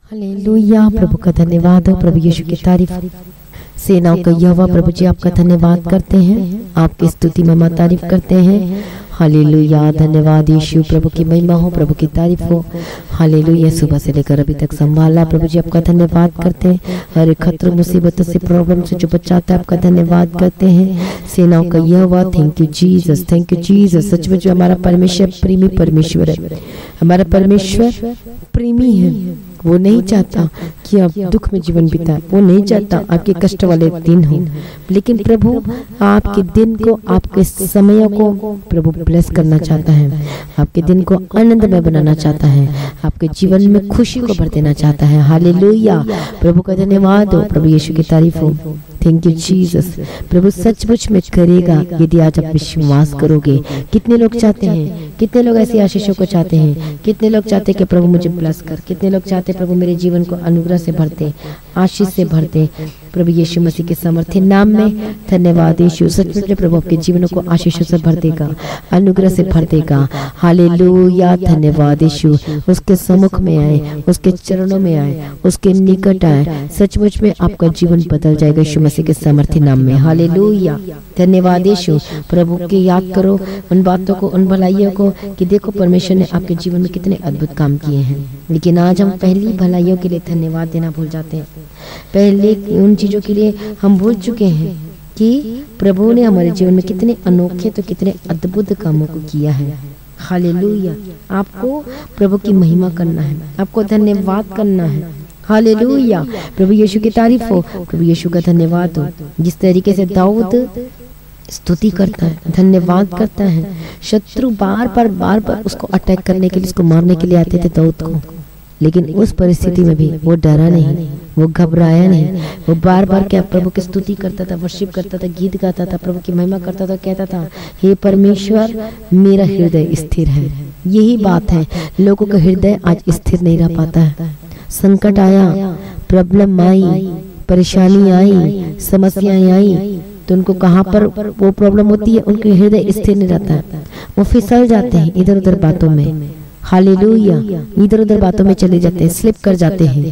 Hallelujah. प्रभु का धन्यवाद हो, प्रभु यीशु की तारीफ। सेनाओं का यहोवा प्रभु जी आपका धन्यवाद करते हैं, आपकी स्तुति महिमा तारीफ करते हैं। हालेलुया। धन्यवाद यीशु, प्रभु की महिमा हो, प्रभु की तारीफ हो। हालेलुया। सुबह से लेकर अभी तक संभाला प्रभु जी आपका धन्यवाद करते हैं। हर एक खतरों मुसीबतों से प्रॉब्लम से जो बचाता है आपका धन्यवाद करते हैं। सेनाओं का यहोवा, thank you Jesus, thank you Jesus. सचमुच हमारा परमेश्वर प्रेमी परमेश्वर है, हमारा परमेश्वर प्रेमी है। वो नहीं चाहता कि आप दुख में जीवन बिताएं, वो नहीं चाहता आपके कष्ट वाले दिन हो, लेकिन प्रभु आपके दिन को, आपके समयों को प्रभु ब्लेस करना चाहता है, आपके दिन को आनंदमय बनाना चाहता है, आपके जीवन में खुशी को भर देना चाहता है। हालेलुया। प्रभु का धन्यवाद हो, प्रभु यीशु की तारीफ हो। Thank you Jesus. प्रभु सचमुच में करेगा यदि आज आप विश्वास करोगे। कितने लोग चाहते हैं, कितने लोग ऐसी आशीषों को चाहते हैं, कितने लोग चाहते हैं कि प्रभु मुझे ब्लेस कर, कितने लोग चाहते हैं प्रभु मेरे जीवन को अनुग्रह से भर दे, आशीष से भर दे। प्रभु यीशु मसीह के समर्थी नाम में धन्यवाद यीशु। सचमुच में प्रभु आपके जीवनों को आशीषों से भर देगा, अनुग्रह से भर देगा। हालेलुया। धन्यवाद यीशु। उसके सम्मुख में आए, उसके चरणों में आए, उसके निकट आए, सचमुच में आपका जीवन बदल जाएगा यीशु मसीह के समर्थी नाम में। हालेलुया। धन्यवाद यीशु। प्रभु की याद करो उन बातों को, उन भलाइयों को कि देखो परमेश्वर ने आपके जीवन में कितने अद्भुत काम किए हैं। लेकिन आज हम पहली भलाइयों के लिए धन्यवाद देना भूल जाते हैं। पहले उन चीजों के लिए हम भूल चुके हैं कि प्रभु ने हमारे जीवन में कितने अनोखे तो कितने अद्भुत कामों को किया है। हालेलुया। आपको प्रभु की महिमा करना है, आपको धन्यवाद करना है। हालेलुया। प्रभु यीशु की तारीफ हो, प्रभु यीशु का धन्यवाद हो। जिस तरीके से दाऊद स्तुति करता है, धन्यवाद करता है, शत्रु बार बार उसको अटैक करने के लिए, उसको मारने के लिए आते थे दाऊद को, लेकिन उस परिस्थिति में भी वो डरा नहीं, वो घबराया नहीं। वो बार बार क्या प्रभु की स्तुति करता था, वर्शिप करता था, गीत गाता था, प्रभु की महिमा करता था, कहता था हे परमेश्वर मेरा हृदय स्थिर है। यही बात है, लोगों का हृदय आज स्थिर नहीं रह पाता है। संकट आया, प्रॉब्लम आई, परेशानी आई, समस्याएं आई, तो उनको कहाँ पर वो प्रॉब्लम होती है, उनके हृदय स्थिर नहीं रहता है, वो फिसल जाते हैं इधर उधर बातों में। हालेलुया। इधर उधर बातों में चले जाते हैं, स्लिप कर जाते हैं।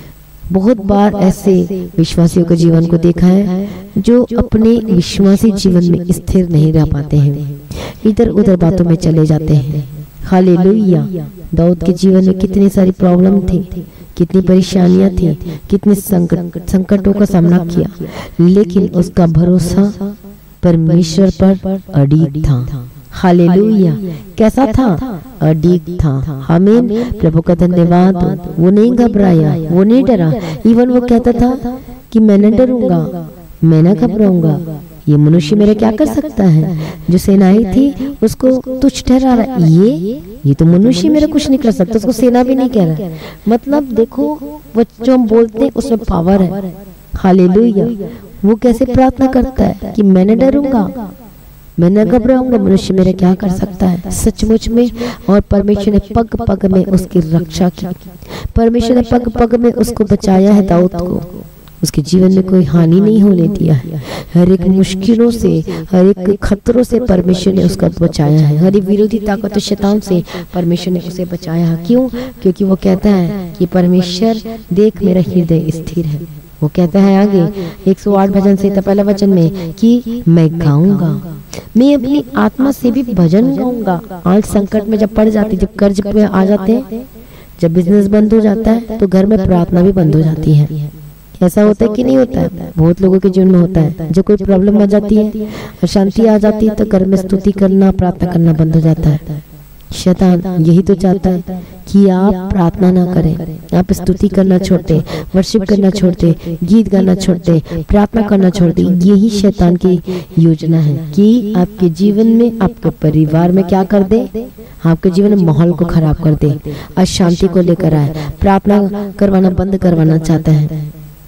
बहुत बार ऐसे विश्वासियों के जीवन को देखा है जो अपने विश्वासी जीवन में स्थिर नहीं रह पाते हैं, इधर उधर बातों में चले जाते हैं। हालेलुया। दाऊद के जीवन में कितनी सारी प्रॉब्लम थी, कितनी परेशानियां थी, कितने संकटों का सामना किया, लेकिन उसका भरोसा परमेश्वर पर अड़िग था। हालेलुया। कैसा था? अड़िग था। आमीन। प्रभु का धन्यवाद। वो नहीं घबराया, वो नहीं डरा। इवन वो कहता था कि मैं न डरूंगा, मैं न घबराऊंगा, ये मनुष्य मेरा क्या कर सकता है। जो सेनाएं थी उसको तुच्छ ठहरा रहा, ये तो मनुष्य मेरा कुछ नहीं कर सकता, उसको सेना भी नहीं कह रहा। मतलब देखो वो जो हम बोलते हैं उसमें पावर है। हालेलुया। वो कैसे प्रार्थना करता है कि मैं न डरूंगा, मैं न घबराऊंगा, मनुष्य मेरा क्या कर सकता है। सचमुच में, और परमेश्वर ने पग पग में उसकी रक्षा की, परमेश्वर ने पग पग में उसको बचाया है। दाऊद को उसके जीवन में कोई हानि नहीं होने दिया है। हर एक मुश्किलों से, हर एक खतरों से परमेश्वर ने उसका बचाया है। हर एक विरोधी ताकत शैतान से परमेश्वर ने उसे बचाया है। क्यों? क्योंकि वो कहता है कि परमेश्वर देख मेरा हृदय स्थिर है। वो कहता है आगे 108 भजन से पहला वचन में कि मैं गाऊंगा, मैं अपनी आत्मा से भी भजन गाऊंगा। आज संकट में जब पड़ जाती, जब कर्ज में आ जाते हैं, जब बिजनेस बंद हो जाता है, तो घर में प्रार्थना भी बंद हो जाती है। ऐसा होता है कि नहीं होता है? बहुत लोगों के जीवन में होता है। जब कोई प्रॉब्लम आ जाती है, अशांति आ जाती है, तो घर में स्तुति करना, प्रार्थना करना बंद हो जाता है। शैतान यही तो चाहता है कि आप प्रार्थना ना करें, आप स्तुति करना छोड़ दें, वर्शिप करना छोड़ दें, गीत गाना छोड़ दें, प्रार्थना करना छोड़ दें। यही शैतान की योजना है कि आपके जीवन में, आपके परिवार में क्या कर दे, आपके जीवन में माहौल को खराब कर दे, अशांति को लेकर आए, प्रार्थना करवाना बंद करवाना चाहता है।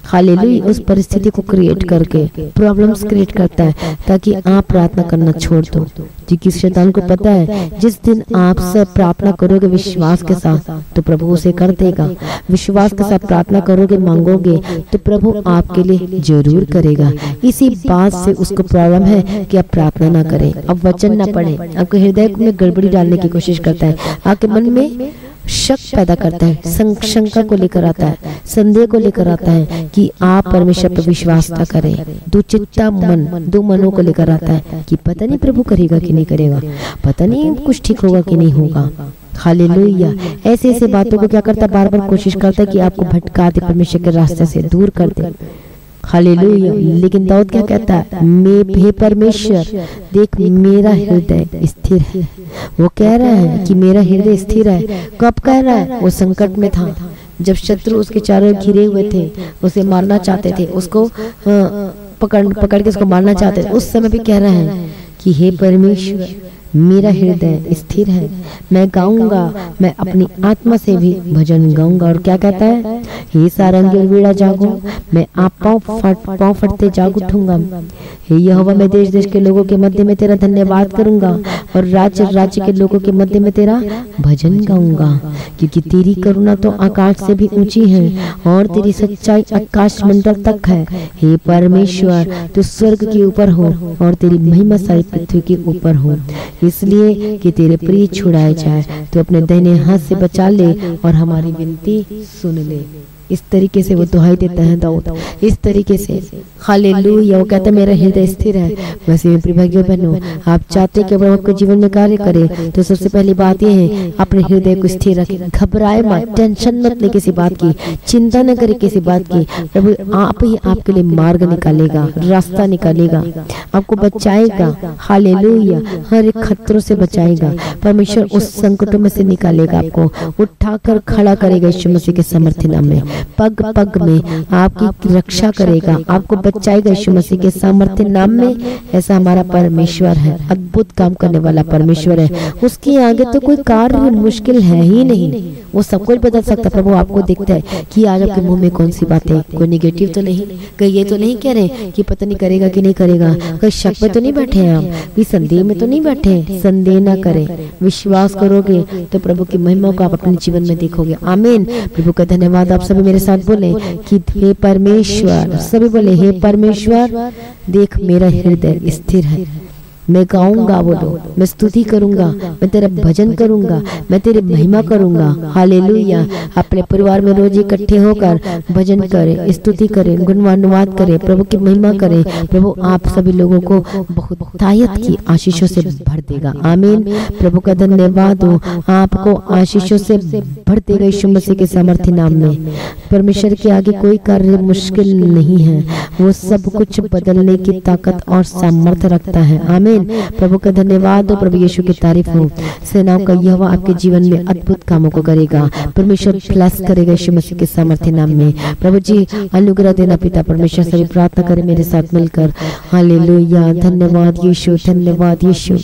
हालेलुया। उस परिस्थिति को क्रिएट करके प्रॉब्लम्स क्रिएट करता है ताकि आप प्रार्थना करना छोड़ दो। क्योंकि शैतान को पता है जिस दिन आप सब प्रार्थना करोगे विश्वास के साथ तो प्रभु उसे कर देगा। विश्वास के साथ प्रार्थना करोगे, मांगोगे तो प्रभु आपके लिए जरूर करेगा। इसी बात से उसको प्रॉब्लम है कि आप प्रार्थना ना करें, अब वचन ना पढ़े, आपके हृदय में गड़बड़ी डालने की कोशिश करता है, आपके मन में शक पैदा करता है, शंका को लेकर आता है, संदेह को लेकर आता है कि आप परमेश्वर पर विश्वास न करें। दुचित्ता मन, दो मनों को लेकर आता है कि पता नहीं प्रभु करेगा कि नहीं करेगा, पता नहीं कुछ ठीक होगा कि नहीं होगा। हालेलुया। ऐसे ऐसे बातों को क्या करता, बार बार कोशिश करता है कि आपको भटका दे, परमेश्वर के रास्ते से दूर कर दे। हालेलुया। लेकिन दाऊद क्या कहता है, हे परमेश्वर देख मेरा हृदय स्थिर है। वो कह रहा है कि मेरा हृदय स्थिर है। कब कह रहा है, वो संकट में था, जब शत्रु उसके चारों घिरे हुए थे, उसे मारना चाहते थे, उसको पकड़ के उसको मारना चाहते थे, उस समय भी कह रहा है कि हे परमेश्वर मेरा हृदय स्थिर है, मैं गाऊंगा, मैं अपनी आत्मा से भी भजन गाऊंगा। और क्या कहता है, हे सारंगी और वीणा जागो, मैं आप पांव फटते जाग उठूंगा। हे यहोवा मैं देश देश के लोगों के मध्य में तेरा धन्यवाद करूंगा और राज्य राज्य के लोगों के मध्य में तेरा भजन गाऊंगा। क्योंकि तेरी करुणा तो आकाश से भी ऊंची है और तेरी सच्चाई आकाश मंडल तक है। हे परमेश्वर तू स्वर्ग के ऊपर हो और तेरी महिमा सारी पृथ्वी के ऊपर हो, इसलिए कि तेरे प्रिय छुड़ाए जाए, तो अपने दाहिने हाथ से बचा ले और हमारी विनती सुन ले। इस तरीके से वो दुहाई देता है दाऊद, इस तरीके से। हालेलुया। वो कहता है मेरा हृदय स्थिर है। वैसे में प्रिय भाइयों बहनों, आप चाहते कि प्रभु आपके जीवन में कार्य करे तो सबसे पहली बात ये है अपने हृदय को स्थिर रखें। घबराए मत, टेंशन मत ले किसी बात की, चिंता न करे किसी बात की। प्रभु आप ही आपके लिए मार्ग निकालेगा, रास्ता निकालेगा, आपको बचाएगा। हालेलुया। हर एक खतरों से बचाएगा। परमेश्वर उस संकटों में से निकालेगा, आपको उठाकर खड़ा करेगा यीशु मसीह के सामर्थ्य नाम में। पग पग में आपकी रक्षा करेगा, आपको बचाएगा यीशु मसीह के सामर्थ्य नाम में। ऐसा हमारा परमेश्वर है, अद्भुत काम करने वाला परमेश्वर है। उसके आगे तो कोई कार्य मुश्किल है ही नहीं, वो सब कुछ बदल सकता। प्रभु आपको दिखता है कि आज आपके मुंह में कौन सी बात है, कोई निगेटिव तो नहीं, कहीं ये तो नहीं कह रहे कि पता नहीं करेगा कि नहीं करेगा, कहीं शक में तो नहीं बैठे हैं आप, भी संदेह में तो नहीं बैठे। संदेह ना करें, विश्वास करोगे तो प्रभु की महिमा को आप अपने जीवन में देखोगे। आमीन। प्रभु का धन्यवाद। आप सभी मेरे साथ बोले कि हे परमेश्वर, सभी बोले हे परमेश्वर देख मेरा हृदय स्थिर है, मैं गाऊंगा, बोलो मैं स्तुति करूंगा, मैं तेरा भजन करूंगा, मैं तेरी महिमा करूंगा। हालेलुया। अपने परिवार में रोज इकट्ठे होकर भजन करें, स्तुति करें, गुणवानुवाद करें, प्रभु की महिमा करें। प्रभु आप सभी लोगों को बहुतायत की आशीषों से भर देगा। आमीन। प्रभु का धन्यवाद हो, आपको आशीषों से भर देगा यीशु मसीह के सामर्थ्य नाम में। परमेश्वर के आगे कोई कार्य मुश्किल नहीं है, वो सब कुछ बदलने की ताकत और सामर्थ्य रखता है। आमीन। प्रभु का धन्यवाद हो, प्रभु यीशु की तारीफ हो। सेनाओं का यहोवा आपके जीवन में अद्भुत कामों को करेगा। परमेश्वर ब्लेस करेगा यीशु मसीह के सामर्थ्य नाम में। प्रभु जी अनुग्रह देना पिता परमेश्वर। सभी प्रार्थना करें मेरे साथ मिलकर। हालेलुया। धन्यवाद यीशु, धन्यवाद यीशु।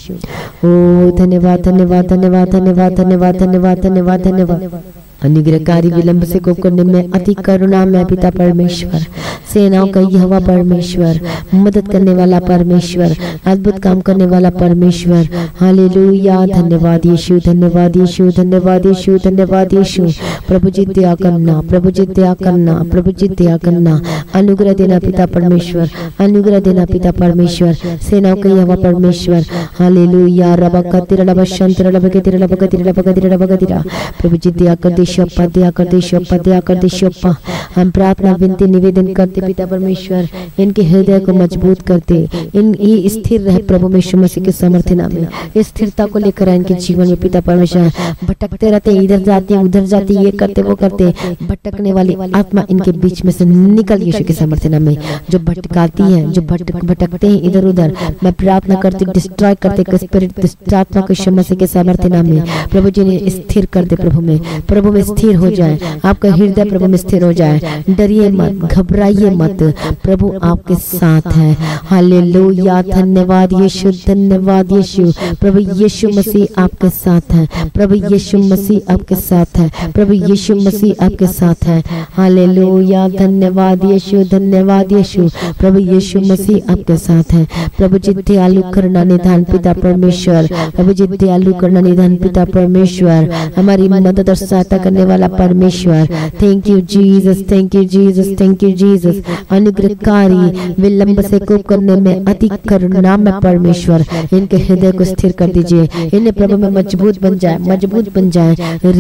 ओ धन्यवाद धन्यवाद धन्यवाद धन्यवाद धन्यवाद धन्यवाद धन्यवाद धन्यवाद। अनुग्रहकारी विलंब से को करने में अति करुणा में पिता परमेश्वर। सेनाओं का यहोवा परमेश्वर, मदद करने वाला परमेश्वर, अद्भुत काम करने वाला परमेश्वर। हालेलुया। धन्यवाद यीशु, धन्यवाद यीशु, धन्यवाद यीशु, धन्यवाद यीशु। प्रभु जी दया करना, प्रभु जी दया करना, प्रभु जी दया करना। अनुग्रह देना पिता परमेश्वर, अनुग्रह देना पिता परमेश्वर। सेनाओं का यहोवा परमेश्वर। हालेलुया। रबका तिरलबा शंतिरलबा के तिरलबा का तिरलबा का तिरलबा का तिरा। प्रभु जी दया कर दे, शप्पा दया कर दे, शप्पा दया कर दे, शप्पा। हम प्रार्थना विनती निवेदन करते पिता परमेश्वर, इनके हृदय को मजबूत करते, इन ये स्थिर रहे प्रभु में यीशु मसीह के सामर्थ्य नाम में। स्थिरता को लेकर इनके जीवन में पिता परमेश्वर। भटकते रहते, इधर जाते उधर जाते, ये करते वो करते, भटकने वाली आत्मा इनके बीच में से निकल यीशु के सामर्थ्य नाम में। जो भटकाती है, जो भटकते हैं इधर उधर, मैं प्रार्थना करती डिस्ट्रॉय करते स्पिरिट आत्मा को यीशु मसीह के सामर्थ्य नाम में। प्रभु जी ने स्थिर कर दे प्रभु में में स्थिर हो जाए, आपका हृदय प्रभु में स्थिर हो जाए। डरिए मत, घबराइए मत, प्रभु आपके साथ है। हालेलुया, धन्यवाद यीशु, धन्यवाद यीशु। प्रभु यीशु मसीह आपके साथ है, प्रभु यीशु मसीह आपके साथ है, प्रभु यीशु मसीह आपके साथ है। हालेलुया, धन्यवाद यीशु, धन्यवाद यीशु। प्रभु यीशु मसीह आपके साथ है। प्रभु जी दयालु करना निधान पिता परमेश्वर, प्रभु जी दयालु करना निधान पिता परमेश्वर, हमारी मदद और सहायता करने वाला परमेश्वर। Thank you Jesus, thank you Jesus, thank you Jesus. अनुग्रहकारी, विलंब से कोप करने में अति करुणामय परमेश्वर, इनके हृदय को स्थिर कर दीजिए, इन्हें प्रभु में मजबूत बन जाए, मजबूत बन जाए।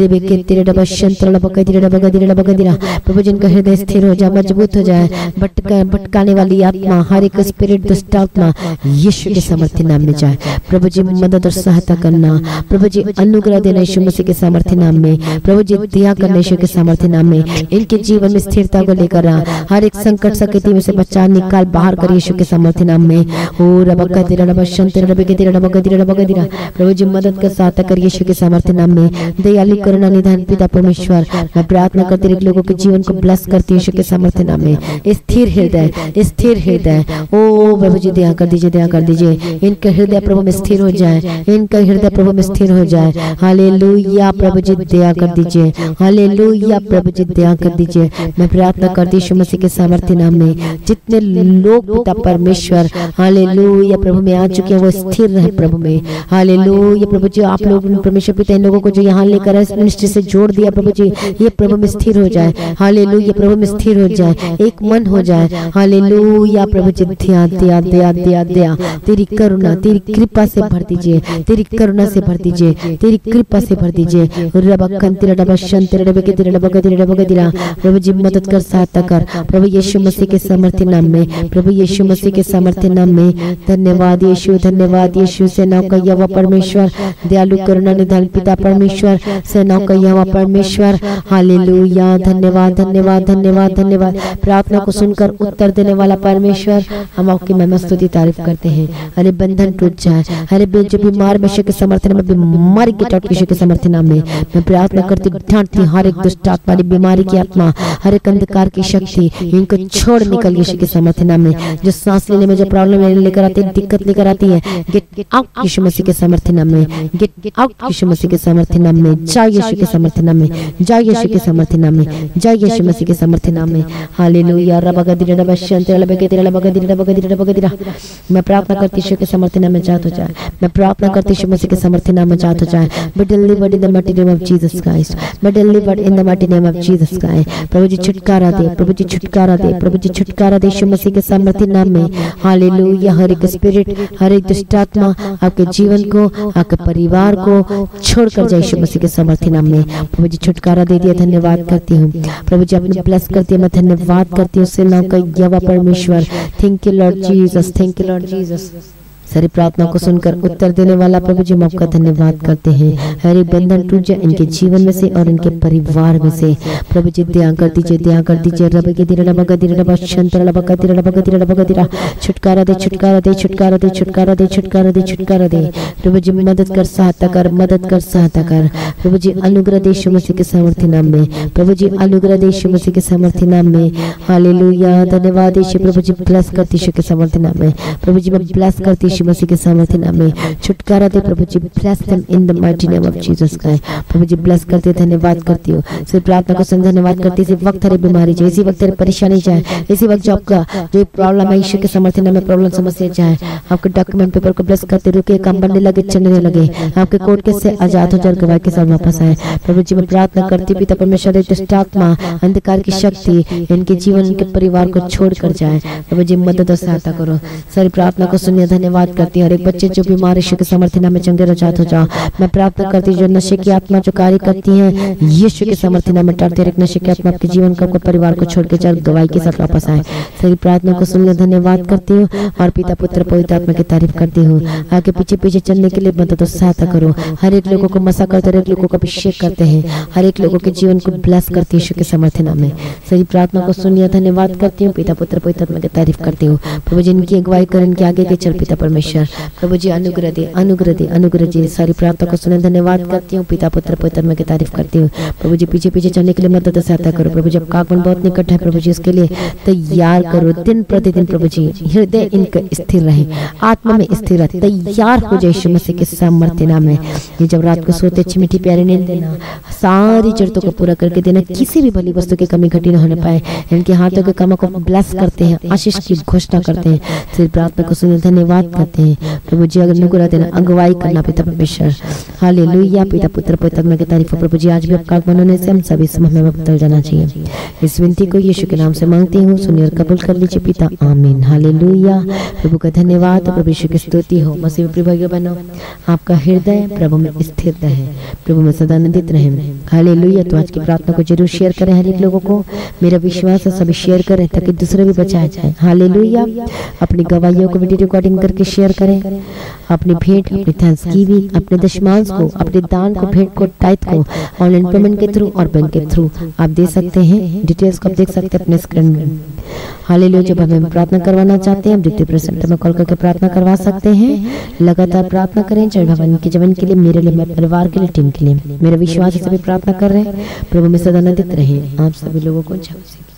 प्रभु जिनका हृदय स्थिर हो जाए, मजबूत हो जाए, भटकाने वाली आत्मा, हर एक स्पिरिट, दुष्ट आत्मा यीशु के सामर्थ्य नाम में जाए। प्रभु जी मदद और सहायता करना, प्रभु जी अनुग्रह देना यीशु मसीह के सामर्थ्य नाम में, प्रभु जी दया करना यीशु के सामर्थ्य नाम में। इनके जीवन में स्थिरता को लेकर आ, हर एक संकट सकती में से बचा निकाल बाहर कर यीशु के सामर्थ्य नाम में। ओ रबका तेरा रब शंतर रब के तेरा रब तेरा रब तेरा, प्रभु जी मदद कर सहायता कर यीशु के सामर्थ्य नाम में। दयालु करुणा निधान पिता परमेश्वर, मैं प्रार्थना करती हूं लोगों के जीवन को ब्लेस करती हूं यीशु के सामर्थ्य नाम में। स्थिर हृदय, स्थिर हृदय, ओ प्रभु जी दया कर दीजिए, दया कर दीजिए। इनका हृदय प्रभु में स्थिर हो जाए, इनका हृदय प्रभु में स्थिर हो जाए। हालेलुया, प्रभु जी दया कर दीजिए, हालेलुया, प्रभु जी दया कर दीजिए। मैं प्रार्थना करती हूं यीशु मसीह के सामर्थ्य नाम में, जितने लोग पिता परमेश्वर हालेलुया प्रभु में आ चुके हैं वो स्थिर रहे प्रभु में। हालेलुया प्रभु जी, आप लोग परमेश्वर पिता इन लोगों को जो यहाँ लेकर इस मिनिस्ट्री से जोड़ दिया प्रभु जी, ये प्रभु में स्थिर हो जाए। हालेलुया प्रभु में स्थिर हो जाए, एक मन हो जाए। हालेलुया प्रभु जी दया दया दया दया दया, तेरी करुणा तेरी कृपा से भर दीजिए, तेरी करुणा से भर दीजिए, तेरी कृपा से भर दीजिए। प्रभु जी मदद कर, सहायता कर प्रभु यीशु मसीह के सामर्थ्य नाम में, प्रभु यीशु मसीह के सामर्थ्य नाम में। धन्यवाद यीशु, धन्यवाद यीशु। सेनाओं का यहोवा परमेश्वर, दयालु करुणा निधान पिता परमेश्वर, सेनाओं का यहोवा परमेश्वर। हालेलुया, धन्यवाद धन्यवाद धन्यवाद धन्यवाद। प्रार्थना को सुनकर उत्तर देने वाला परमेश्वर, हम आपकी महिमा स्तुति तारीफ करते हैं। हरे बंधन टूट जाए, हरे जो बीमार यीशु के समर्थन में, बीमारी के टूट यीशु के समर्थन नाम में मैं प्रार्थना करती ढांटती हर एक दुष्ट आत्मा, बीमारी की आत्मा, हर एक अंधकार की शक्ति, इनको छोड़ निकल यीशु के समर्थन नाम में। जो सांस लेने में जो प्रॉब्लम लेकर आती है, दिक्कत लेकर आती है, गेट आउट यीशु मसीह के समर्थन नाम में, गेट आउट यीशु मसीह के समर्थन नाम में। जय यीशु के समर्थन नाम में, जय यीशु के समर्थन नाम में, जय यीशु मसीह के समर्थन नाम में। हालेलुया, रबगदिरा रबशंते रबगदिरा रबगदिरा रबगदिरा रबगदिरा। मैं प्रार्थना करती यीशु के समर्थन नाम में जात हो जाए, मैं प्रार्थना करती यीशु मसीह के समर्थन नाम में जात हो जाए। Be delivered in the mighty name of Jesus Christ, be delivered in the mighty name of Jesus Christ. प्रभु जी छुटकारा दे, प्रभु जी छुटकारा दे, प्रभु जी छुटकारा दे यीशु मसीह के सामर्थ्य नाम में। हालेलुया, हर एक स्पिरिट, हर एक दुष्ट आत्मा आपके जीवन को, आपके परिवार को छोड़कर जाए यीशु मसीह के सामर्थ्य नाम में। प्रभु जी छुटकारा दे दिया, धन्यवाद करती हूँ प्रभु जी, आपने ब्लेस करती है, मैं धन्यवाद करती हूँ सेनाओं का यहोवा परमेश्वर। Thank you lord Jesus, thank you lord Jesus. सारी प्रार्थना को सुनकर उत्तर देने वाला प्रभु जी, हम आपका धन्यवाद करते हैं। हर एक बंधन टूट जाए इनके जीवन में से और इनके परिवार में से। प्रभु जी दया कर दीजिए, दया कर दीजिए। रब के दिरा रब दिरा रब शंतर रब का दिरा रब दिरा रब दिरा। छुटकारा दे, छुटकारा दे, छुटकारा दे, छुटकारा दे, छुटकारा दे, छुटकारा दे। प्रभु जी मदद कर, सहायता कर, मदद कर, सहायता कर। प्रभु जी अनुग्रह दे यीशु मसीह के सामर्थ्य नाम में, प्रभु जी अनुग्रह दे यीशु मसीह के सामर्थ्य नाम में। हालेलुया, धन्यवाद यीशु। प्रभु जी ब्लेस करती यीशु के सामर्थ्य नाम में, प्रभु जी मैं ब्लेस करती यीशु मसीह के सामर्थ्य नाम में। छुटकारा दे प्रभु जी, bless them in the mighty name of Jesus Christ. प्रभु जी ब्लेस करते, धन्यवाद करती हूँ। सिर्फ प्रार्थना को सुन धन्यवाद करती। इसी वक्त हरी बीमारी जाए, इसी वक्त हरी परेशानी जाए, इसी वक्त जो आपका जो प्रॉब्लम है यीशु के सामर्थ्य नाम में प्रॉब्लम समस्या जाए। आपके डॉक्यूमेंट पेपर को ब्लेस करते, रुके, काम बनने लगे, चलने लगे, आपके कोर्ट केस से आजाद हो जाए, गवाही के साथ वापस आए। प्रभु जी मैं प्रार्थना करती पिता परमेश्वर, दुष्ट आत्मा, अंधकार की शक्ति इनके जीवन, इनके परिवार को छोड़ कर जाए। प्रभु जी मदद और सहायता करो। सारी प्रार्थना को सुनिए, धन्यवाद करती हूँ। हर एक बच्चे जो बीमार यीशु के सामर्थ्य नाम में चंगे रजात हो जाओ। मैं प्रार्थना करती हूँ जो नशे की आत्मा जो कार्य करती है यीशु के सामर्थ्य नाम में टालते, एक नशे की आत्मा आपके जीवन को, आपके परिवार को छोड़ के चल गवाही के साथ वापस आए। सारी प्रार्थना को सुनने धन्यवाद करती हूँ और पिता पुत्र पवित्र आत्मा की तारीफ करती हूँ। आगे पीछे पीछे चलने के लिए मदद और सहायता करो। हर एक लोगों को मसा करते, हर एक लोगों को अभिषेक करते हैं, हर एक लोगों के जीवन को ब्लेस करती है यीशु के सामर्थ्य नाम में। सारी प्रार्थना को सुनिए, धन्यवाद करती हूँ। पिता पुत्र पवित्र आत्मा की तारीफ करती हूँ। प्रभु जी इनकी अगुवाई कर, इनके आगे के चल पिता परमेश्वर। परमेश्वर। प्रभु जी अनुग्रह दे, अनुग्रह दे, अनुग्रह दे। सारी प्रार्थना को सुने धन्यवाद करती हूँ। पिता पुत्र पवित्र में की तारीफ करती हूँ। प्रभु जी पीछे पीछे चलने के लिए मदद सहायता करो। प्रभु जी आपका आगमन बहुत निकट है। प्रभु जी इसके लिए तैयार करो दिन प्रतिदिन। प्रभु जी हृदय इनका स्थिर रहे, आत्मा में स्थिर रहे, तैयार हो जाए यीशु मसीह के सामर्थ्य नाम में। ये जब रात को सोते अच्छी मीठी प्यारी नींद देना, सारी जरूरतों को पूरा करके देना, किसी भी भली वस्तु की कमी घटी न होने पाए। इनके हाथों के कामों को ब्लेस करते हैं, आशीष की घोषणा करते हैं। सिर्फ प्रार्थना को सुने धन्यवाद करते हैं। प्रभु जी अनुग्रह देना, अगुवाई करना पिता परमेश्वर। हालेलुया। पिता पुत्र पवित्र आत्मा की तारीफ हो। प्रभु जी आज भी आपका आगमन होने से हम सभी समय में बदल जाना चाहिए। इस विनती को यीशु के नाम से मांगती हूँ, सुनिए और कबूल कर लीजिए पिता। आमीन। हालेलुया। प्रभु का धन्यवाद। प्रभु यीशु की स्तुति हो। मसीह में प्रिय भाइयों बहनों, आपका हृदय प्रभु में स्थिर रहे, प्रभु में सदा आनंदित रहे। हालेलुया। तो आज की प्रार्थना को जरूर शेयर करें हर एक लोगों को। मेरा विश्वास है सभी शेयर करें ताकि दूसरे भी बचाया जाए। हालेलुया। अपनी गवाहियों को वीडियो रिकॉर्डिंग करके शेयर करें। अपनी भेंट, अपनी थैंक्सगिविंग, अपने दशमांश को, अपने दान को, भेंट को, टाइट को ऑनलाइन पेमेंट के थ्रू और बैंक के थ्रू आप दे सकते हैं। डिटेल्स को आप देख सकते हैं अपने स्क्रीन में। हालेलुया। जब हमें प्रार्थना करवाना चाहते हैं द्वितीय प्रेजेंट में कॉल करके प्रार्थना करवा सकते हैं। लगातार प्रार्थना करें, चाहे भगवान के जीवन के लिए, मेरे लिए, मेरे परिवार के लिए, टीम के लिए। मेरा विश्वास है सभी प्रार्थना कर रहे हैं। प्रभु में सदा आनंदित रहे। आप सभी लोगों को जय मसीह।